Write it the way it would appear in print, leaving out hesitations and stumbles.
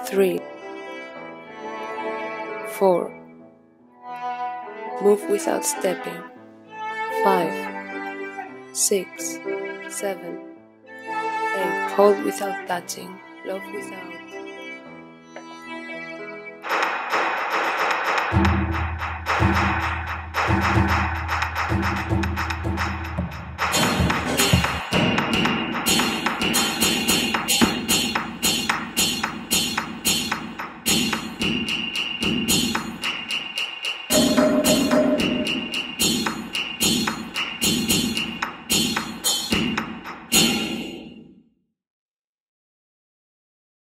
3, 4. Move without stepping. 5, 6, 7, 8. Hold without touching. Love without.